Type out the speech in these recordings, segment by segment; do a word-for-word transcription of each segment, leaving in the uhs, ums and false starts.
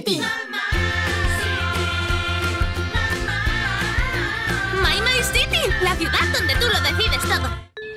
City. My My City, la ciudad donde tú lo decides todo.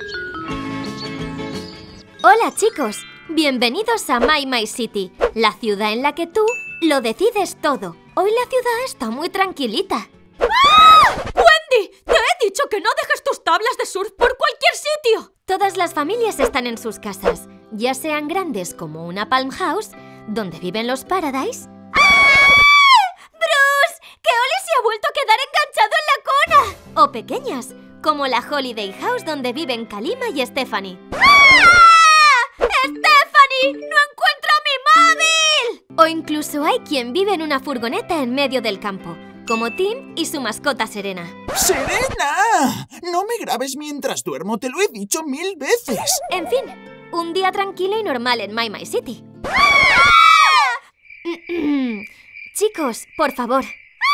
Hola chicos, bienvenidos a My My City, la ciudad en la que tú lo decides todo. Hoy la ciudad está muy tranquilita. ¡Ah! ¡Wendy! ¡Te he dicho que no dejes tus tablas de surf por cualquier sitio! Todas las familias están en sus casas, ya sean grandes como una Palm House, donde viven los Paradise. ¡Ah! ¡Bruce! ¡Que Oli se ha vuelto a quedar enganchado en la cuna! O pequeñas, como la Holiday House donde viven Kalima y Stephanie. ¡Ah! ¡Stephanie! ¡No encuentro mi móvil! O incluso hay quien vive en una furgoneta en medio del campo, como Tim y su mascota Serena. ¡Serena! No me grabes mientras duermo, te lo he dicho mil veces. En fin, un día tranquilo y normal en My My City. ¡Ah! Chicos, por favor.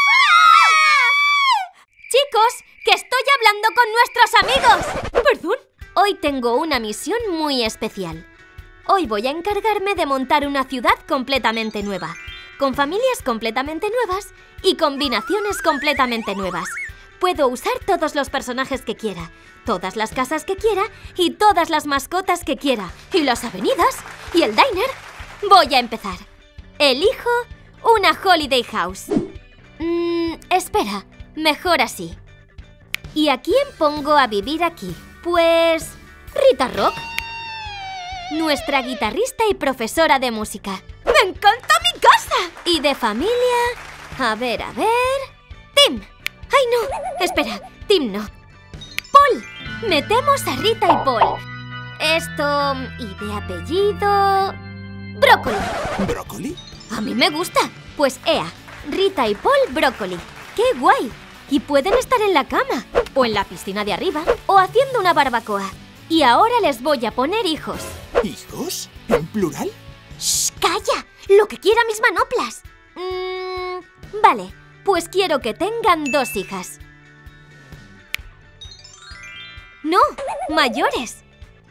¡Ah! Chicos, que estoy hablando con nuestros amigos. ¿Perdón? Hoy tengo una misión muy especial. Hoy voy a encargarme de montar una ciudad completamente nueva, con familias completamente nuevas y combinaciones completamente nuevas. Puedo usar todos los personajes que quiera, todas las casas que quiera y todas las mascotas que quiera, y las avenidas y el diner. Voy a empezar. Elijo una Holiday House. Mmm, espera, mejor así. ¿Y a quién pongo a vivir aquí? Pues... Rita Rock, nuestra guitarrista y profesora de música. ¡Me encanta mi casa! Y de familia... A ver, a ver... Tim. ¡Ay, no! Espera, Tim no. Paul. Metemos a Rita y Paul. Esto... Y de apellido... Brócoli. ¿Brócoli? A mí me gusta. Pues ea, Rita y Paul Brócoli. ¡Qué guay! Y pueden estar en la cama, o en la piscina de arriba, o haciendo una barbacoa. Y ahora les voy a poner hijos. ¿Hijos? ¿En plural? ¡Shh! ¡Calla! ¡Lo que quiera mis manoplas! Mm, vale, pues quiero que tengan dos hijas. ¡No! ¡Mayores!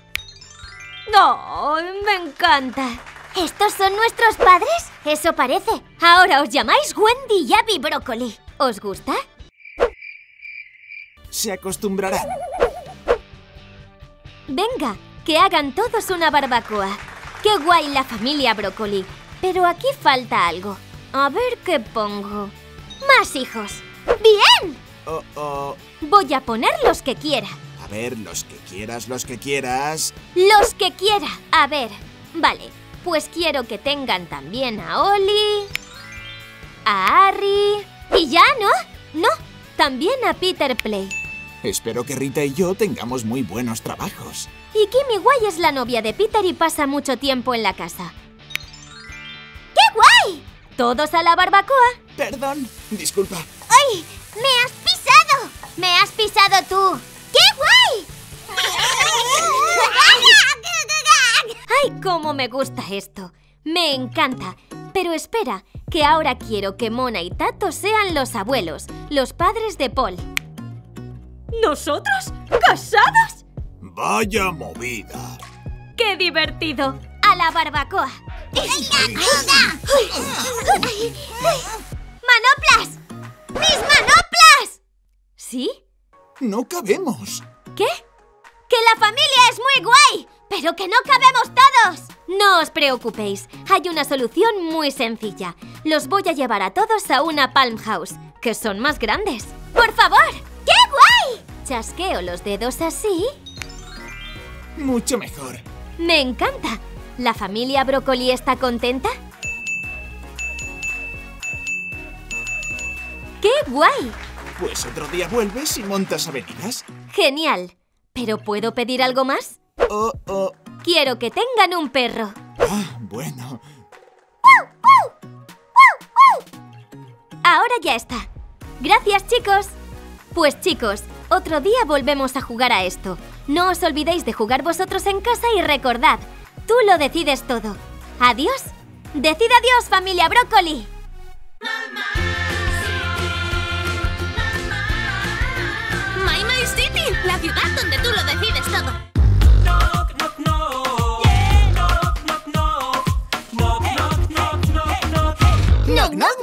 ¡No! ¡Me encanta! ¿Estos son nuestros padres? Eso parece. Ahora os llamáis Wendy y Abby Brócoli. ¿Os gusta? Se acostumbrarán. Venga, que hagan todos una barbacoa. ¡Qué guay la familia Brócoli! Pero aquí falta algo. A ver qué pongo. ¡Más hijos! ¡Bien! Oh, oh. Voy a poner los que quiera. A ver, los que quieras, los que quieras. Los que quiera. A ver, vale. Pues quiero que tengan también a Oli, a Harry... ¿Y ya, no? No, también a Peter Play. Espero que Rita y yo tengamos muy buenos trabajos. Y Kimmy Guay es la novia de Peter y pasa mucho tiempo en la casa. ¡Qué guay! ¿Todos a la barbacoa? Perdón, disculpa. ¡Ay! ¡Me has pisado! ¡Me has pisado tú! ¡Qué guay! ¡Ay, cómo me gusta esto! Me encanta. Pero espera, que ahora quiero que Mona y Tato sean los abuelos, los padres de Paul. ¿Nosotros? ¿Casados? ¡Vaya movida! ¡Qué divertido! ¡A la barbacoa! ¡Manoplas! ¡Mis manoplas! ¿Sí? ¡No cabemos! ¿Qué? ¡Que la familia es muy guay! ¡Pero que no cabemos todos! No os preocupéis, hay una solución muy sencilla. Los voy a llevar a todos a una Palm House, que son más grandes. ¡Por favor! ¡Qué guay! Chasqueo los dedos así. Mucho mejor. Me encanta. ¿La familia Brócoli está contenta? ¡Qué guay! Pues otro día vuelves y montas avenidas. Genial. ¿Pero puedo pedir algo más? Oh, oh. Quiero que tengan un perro. Ah, bueno. Ahora ya está. Gracias, chicos. Pues chicos, otro día volvemos a jugar a esto. No os olvidéis de jugar vosotros en casa y recordad, tú lo decides todo. Adiós. Decid adiós, familia Brócoli. My My City, la ciudad donde tú lo decides todo. Knock, knock.